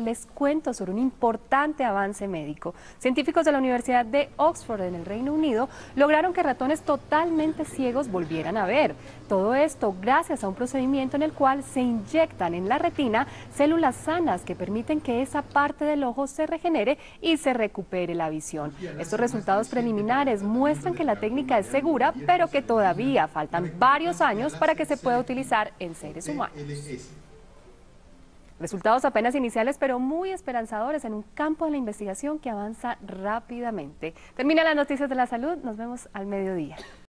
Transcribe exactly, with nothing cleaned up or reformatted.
les cuento sobre un importante avance médico. Científicos de la Universidad de Oxford en el Reino Unido lograron que ratones totalmente ciegos volvieran a ver. Todo esto gracias a un procedimiento en el cual se inyectan en la retina células sanas que permiten que esa parte del ojo se regenere y se recupere la visión. Estos resultados preliminares muestran que la técnica es segura, pero que todavía faltan varios años para que se pueda utilizar en seres humanos. Resultados apenas iniciales, pero muy esperanzadores en un campo de la investigación que avanza rápidamente. Terminan las noticias de la salud, nos vemos al mediodía.